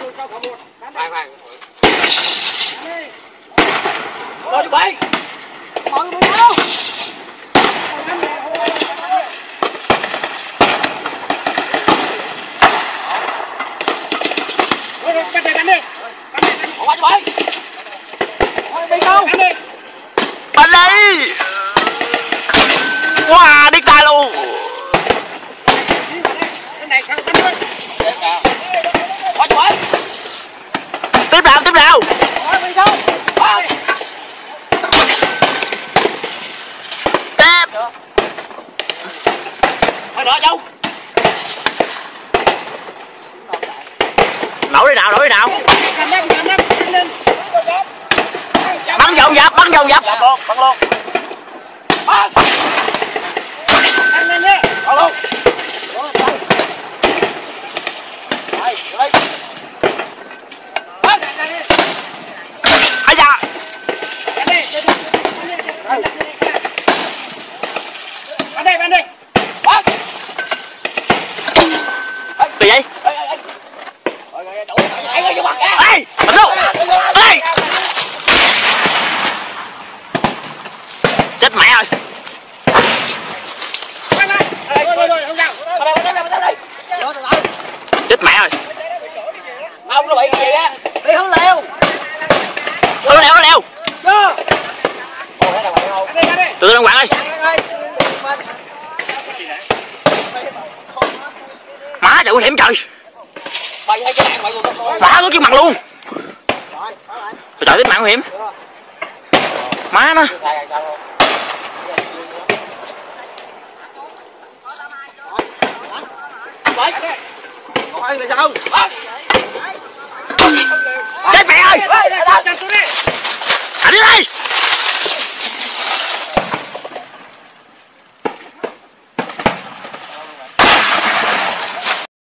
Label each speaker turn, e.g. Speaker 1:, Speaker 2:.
Speaker 1: Khoan. Rồi chuẩn bị. Mọi người đâu? Bắt đây bắn đi. Qua chuẩn bị. Đi đâu?
Speaker 2: Bắn đi. Wow, đi tay luôn.
Speaker 1: Cái này sao bắn luôn. Qua chuẩn bị.
Speaker 2: Tiếp nào.
Speaker 1: Đi đâu?
Speaker 2: Tiếp.
Speaker 1: Thôi nữa đâu?
Speaker 2: Nổi đi nào.
Speaker 1: Cầm lên.
Speaker 2: Bắn vòng dập.
Speaker 1: Bắn luôn. Bắn lên nhé. Bắn luôn.
Speaker 2: Ai da.
Speaker 1: Bắn đi. Bắn.
Speaker 2: Gì vậy? Ê, bắn đâu? Ê. Chết mẹ rồi. Chết mẹ rồi.
Speaker 1: Ông nó bị cái gì á? Đi hướng leo.
Speaker 2: Leo. Từ từ Quảng ơi. Má trời nguy hiểm trời. Phá tôi trước mặt luôn. Trời tính mạng nguy hiểm. Má nó. Chết mẹ ơi. Thả đi đây.